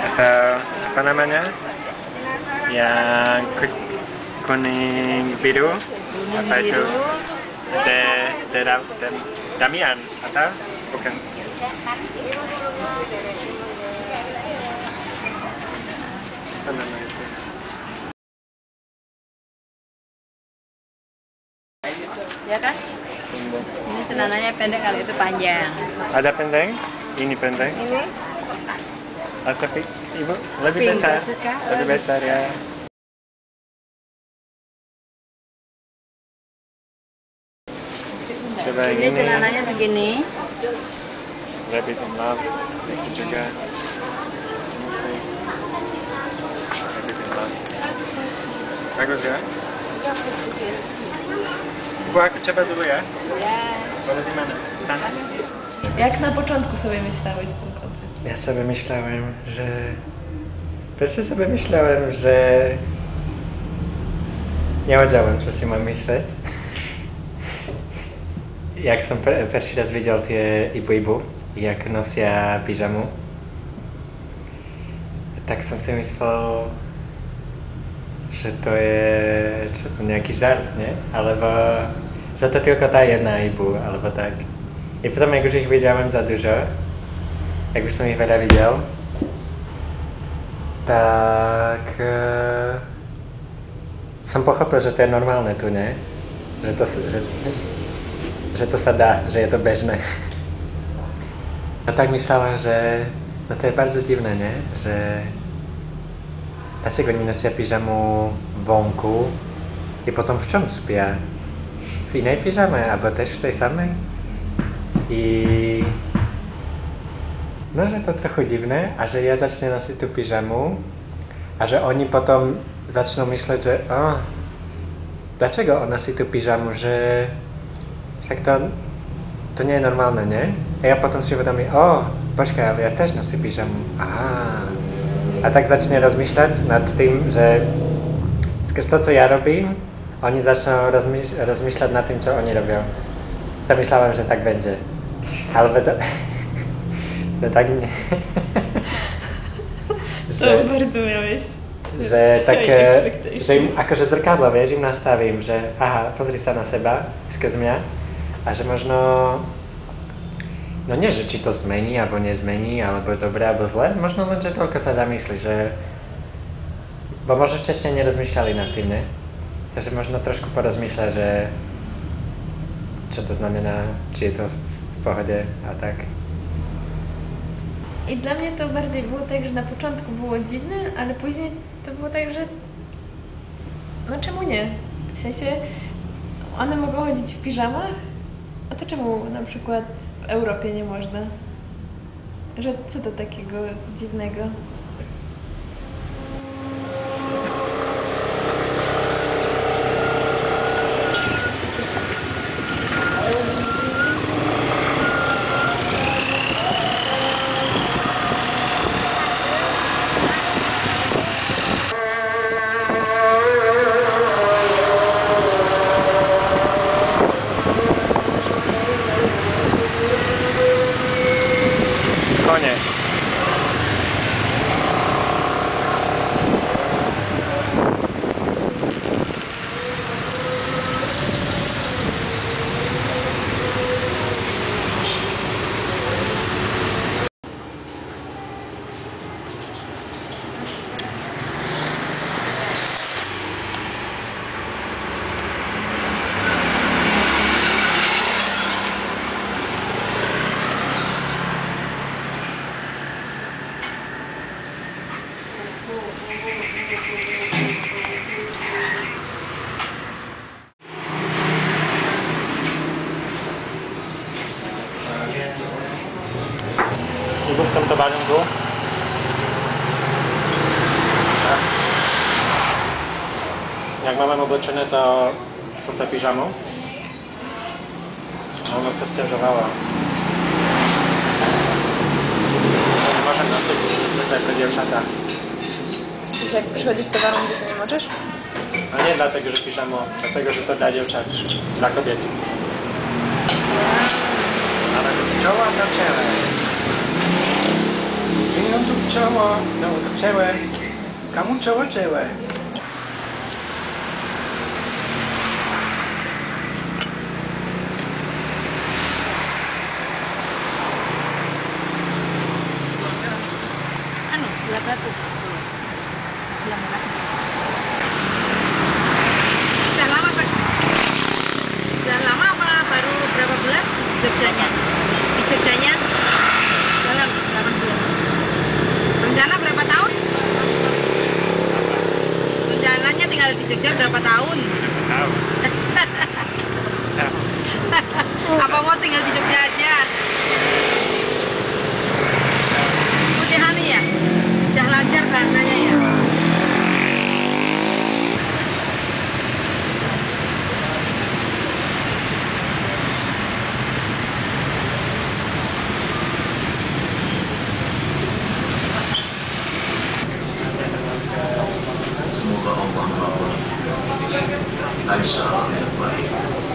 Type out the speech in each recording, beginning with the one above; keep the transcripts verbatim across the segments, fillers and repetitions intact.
Atau apa namanya? Yang kuning biru, apa itu? De, de, de, Damian atau bukan? Apa nama itu? Ya kan? Ini celananya pendek, kalau itu panjang. Ada pendek? Ini pendek? Ini? Oh, tapi ibu lebih Pink, besar, suka? lebih besar ya. Coba yang Ini ini. celananya segini. Lebih love, bisa juga. Ini sih. Lebih love. Bagus ya? Bu, aku coba dulu ya. Ya. Boleh di mana? Sana? Jak na początku sobie myślałeś ten koncept? Ja sobie myślałem, że... Pierwsze sobie myślałem, że... Nie wiedziałem, co się mam myśleć. Jak som pierwszy raz videl tie ibu-ibu, jak nosia pyžamu, tak som si myslel, že to je čo to, nejaký žart, nie? Alebo že to tylko tá jedna ibu, alebo tak. I potom, jak už ich vidałem za dużo, jak už som ich veľa videl, tak uh, som pochopil, že to je normálne tu, nie? Že to, že, že to sa dá, že je to bežné. A tak myślałem, że no to jest bardzo dziwne, nie? Że dlaczego nie nosia piżamu wąku i potem w czym spia? W innej piżamie, albo też w tej samej? I no, że to trochę dziwne, a że ja zacznę nosić tu piżamu, a że oni potem zaczną myśleć, że o, dlaczego on nosi tu piżamu, że však to, to nie jest normalne, nie? A ja potem się uświadomię, o, poczekaj, ale ja też noszę piżamu. Aha. A tak zacznie rozmyślać nad tym, że z to, co ja robię, oni zaczną rozmyśl rozmyślać nad tym, co oni robią. To myślałem, że tak będzie. Ale to... No tak nie... że, to bardzo miałeś... Że takie... Że im, akože zrkadlo, wiesz, im nastavím, že aha, pozri sa na seba, skrz mňa. A że można, no nie, że czy to zmieni, albo nie zmieni, albo dobre, albo złe, można len, że tylko się zamyśli, że... Bo może wcześniej nie rozmyślali nad tym, nie? Takže można troszkę porozmyślać, że... Co to znamená, czy jest to w pochodzie, a tak. I dla mnie to bardziej było tak, że na początku było dziwne, ale później to było tak, że... No czemu nie? W sensie, one mogą chodzić w piżamach? A to czemu na przykład w Europie nie można? Że co to takiego dziwnego? Konie. Ibu w tomto warunku. Jak mamy obleczone to w tą piżamą. Ona się sciężowała. Nie może nosić zwykle dziewczata. Że jak przychodzisz do warunku, to nie możesz? A nie dlatego, że piżamo, dlatego, że to dla dziewczat, dla kobiet. Ale że czoła na ciele. I on tu cowok, no untuk cewek. Kamu cowok cewek. Anu, gula batu. Gula merah. Sudah lama sek. Sudah lama apa baru berapa bulan Jogjanya? Di Jogjanya dalam delapan bulan. Rencana berapa tahun? Rencananya tinggal di Jogja berapa tahun? Tahu. Apa mau tinggal di Jogja aja? Putihani ya? Udah lancar bahasanya ya? Semoga Allah memberi Aisyah yang baik.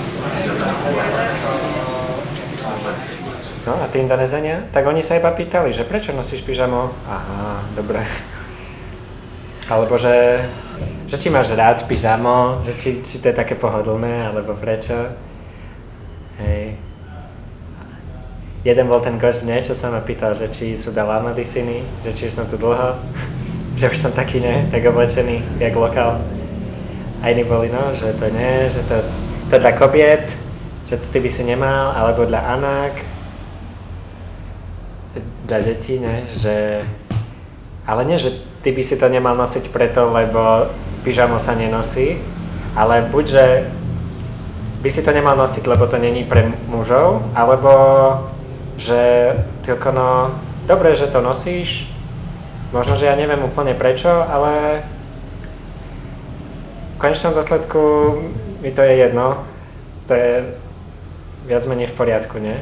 No a tí Indonesiania? Tak oni sa iba pýtali, že prečo nosíš pyžamo? Aha, dobre. Alebo že, že či máš rád pyžamo, že či, či to je také pohodlné, alebo prečo. Hej. Jeden bol ten gość, nie, čo sa ma pýtal, že či sú da lama di sini, že či už som tu dlho, že už som taký, ne, tak oblečený, jak lokál. A iní boli, no, že to nie, že to, to dla kobiet, že to ty by si nemal, alebo dla anak, dla detí, ne, že... Ale nie, že ty by si to nemal nosiť preto, lebo pyžamo sa nenosí, ale buď, že by si to nemal nosiť, lebo to není pre mužov, alebo že tylko no, dobre, že to nosíš, možno, že ja neviem úplne prečo, ale v konečnom dôsledku mi to je jedno, to je viac menej v poriadku, nie?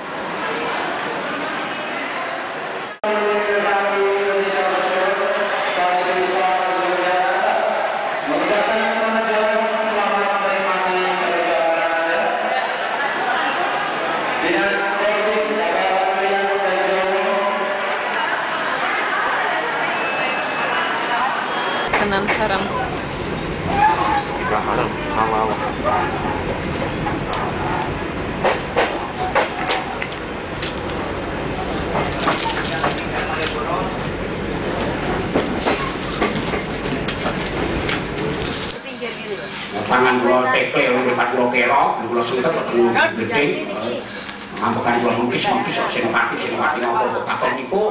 Makanan haram. Enggak haram, halal. Tangan kula tekle mripat kula kero, kula suntet ketemu gedeng. Ngambekan kula mungkis-mungkis kok senopati senopati napa kok takon niku.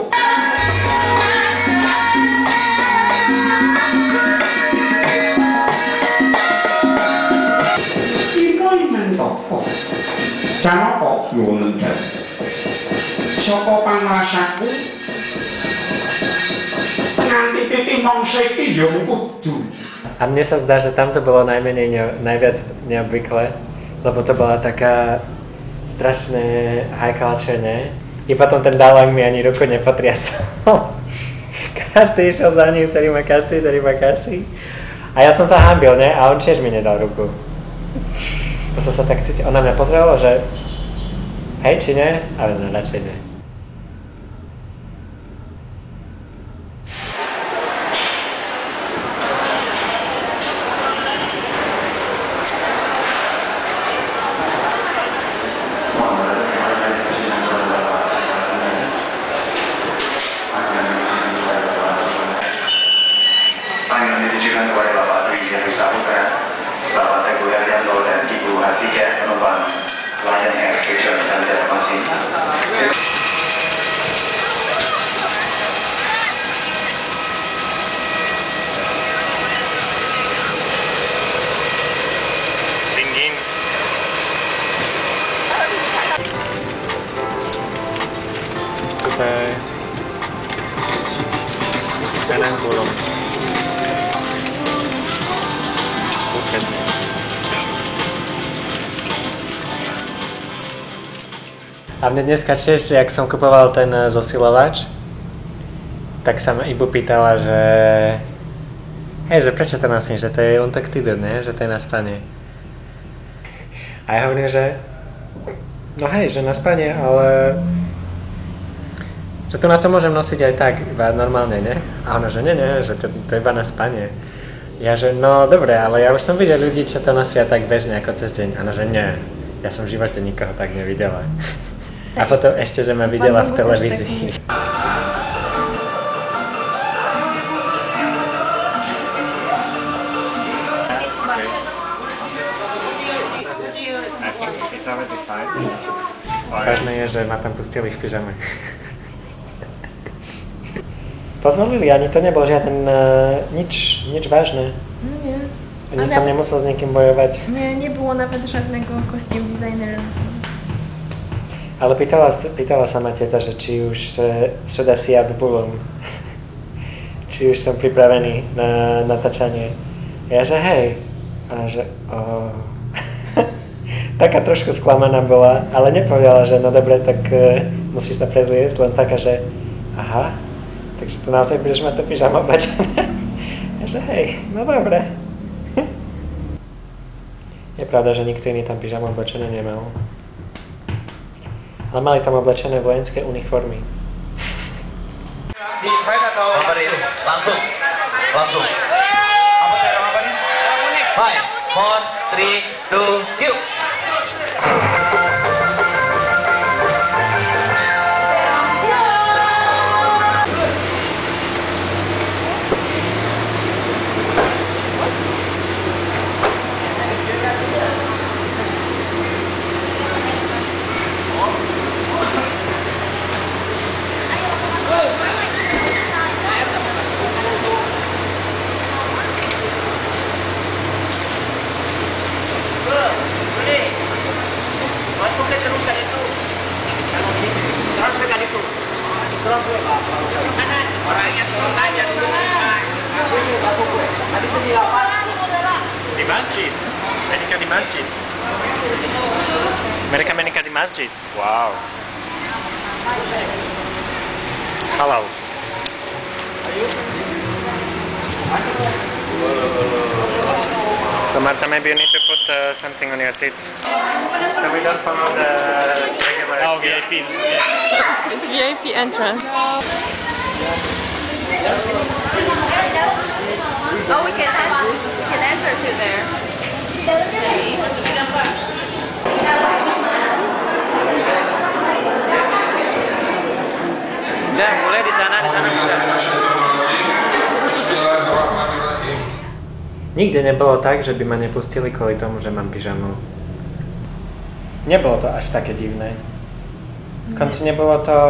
Toko Canoko yo ngendel saka pangrasaku nganti titik mongso iki yo kudu. A mne sa zdá, že tam to bolo najmenej, ne, najviac neobvyklé, lebo to bola taká strašné high culture, ne? I potom ten dálang mi ani ruku nepotriasol. Každý išiel za ním, ktorý má kasy, ktorý má kasy. A ja som sa hanbil, ne? A on tiež mi nedal ruku. To som sa tak cítil. On na mňa pozrelo, že hej, či ne? Ale no, radšej ne. Kita kanan bolong bukan. A mne dneska tiež, jak som kupoval ten zosilovač, tak sa ma Ibu pýtala, že hej, že prečo to nosím, že to je untaktidur, ne? Že to je na spanie. A ja hovorím, že no hej, že na spanie, ale Že to na to môžem nosiť aj tak, iba normálne, ne? A ona, že nie, nie, že to, to je iba na spanie. Ja, že no dobre, ale ja už som videl ľudí, čo to nosia tak bežne ako cez deň. Ona, že nie, ja som v živote nikoho tak nevidela. A potom ešte, že ma videla v televízii. Vážne je, že ma tam pustili v pyžame. Pozvolili, ani to nebol žiaden uh, nič, nič vážne. No nie. Ani som nemusel s niekým bojovať. Nie, nie było nawet żadnego kostium designera. Ale pýtala, pýtala sa ma teta, že či už sa dá si aby bulom. Či už som pripravený na natáčanie. Ja, že hej. A že oh. Taká trošku sklamaná bola, ale nepovedala, že no dobre, tak uh, musíš sa prezliesť, len taká, že aha, takže tu naozaj budeš mať to pyžamo oblečené. Ja, že hej, no dobre. Je pravda, že nikto iný tam pyžamo oblečené nemal. Ale mali tam oblečené vojenské uniformy. Di-invite atau langsung? Langsung. Apa cara apa nih? Five, four, three, two, yuk! Di masjid. Menikah di masjid. Mereka menikah di masjid. Wow. Halal. So Marta, maybe you need to put uh, something on your tits. So we don't follow the regular oh, V I P. It's V I P entrance. Oh, we can, we can enter to there. Udah, mulai di sana, di sana bisa. Nikde nebolo tak, že by ma nepustili kvôli tomu, že mám pyžamu. Nebolo to až také divné. V konci nebolo to...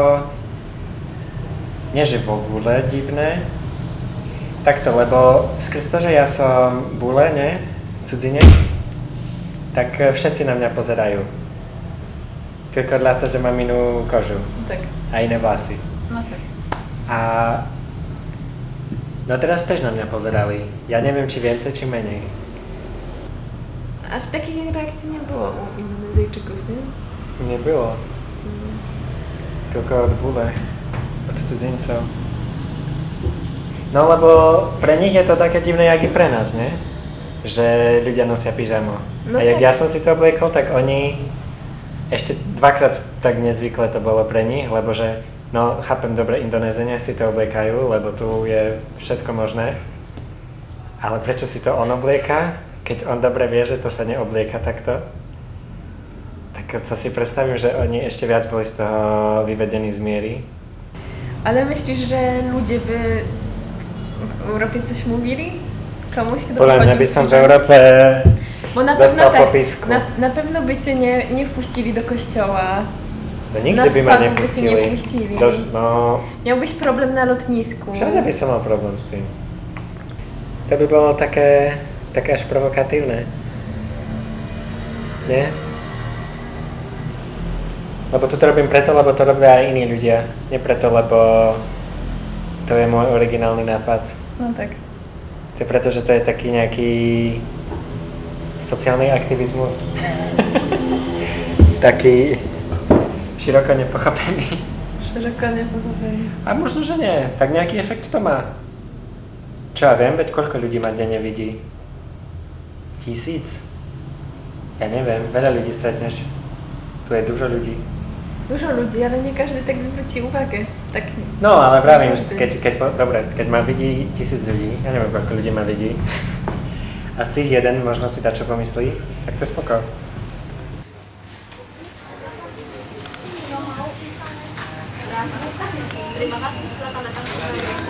Nie, že v ogóle divné. Takto, lebo skrz to, že ja som bule, ne? Cudzinec, tak všetci na mňa pozerajú. Tylko dla to, že mám inú kožu. Tak. A iné vlasy. No tak. A... No teraz też na mňa pozerali. Ja neviem, či więcej, či menej. A w takich reakcji nie było u Indonezyjczyków, nie? Nie było. Mm. Tylko od bule. Od cudzincov. No lebo pre nich je to také divné, jak i pre nás, ne? Že ľudia nosia pyžamo. No a jak tak. ja som si to obliekol, tak oni ešte dvakrát tak nezvykle to bolo pre nich, lebo že no chápem dobre, Indonézania si to obliekajú, lebo tu je všetko možné. Ale prečo si to on oblieka, keď on dobre vie, že to sa neoblieka takto? Tak to si predstavím, že oni ešte viac boli z toho vyvedení z miery. Ale myślisz, że ludzie by w Europie coś mówili? Komuś, kto Podľa mňa by som v Európe Bo na dostal pewno, popisku. na, na pewno by cię nie, nie wpuścili do kościoła. No nigdy Na by ma svatbu by cię nie nepustili. puścili. Do, no, Miałbyś problem na lotnisku. všade by som mal problém s tým. To by bolo také, také až provokatívne. Nie? Lebo to robím preto, lebo to robia aj iní ľudia. Nie preto, lebo to je môj originálny nápad. No tak. To je preto, že to je taký nejaký sociálny aktivizmus. Taký široko nepochopený. Szeroko niepochopenie. A možno, že nie. Tak nejaký efekt to má. Čo ja viem, veď koľko ľudí ma denne vidí? Tisíc? Ja neviem, veľa ľudí stretneš. Tu je dużo ľudí. Dużo ludzi, ale nie każdy tak zwróci uwagę. Tak, No, ale vravím, keď, keď, dobre, keď ma vidí tisíc ľudí, ja neviem, koľko ľudí ma vidí, a z tých jeden možno si dačo pomyslí, tak to je spoko. Terima kasih, silakan datang ke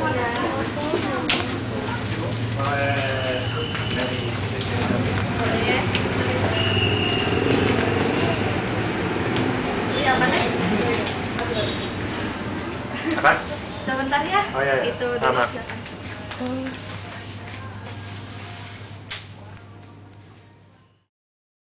apa nih? Apa? Sebentar ya. Oh iya, iya. Itu Maaf. dulu silakan.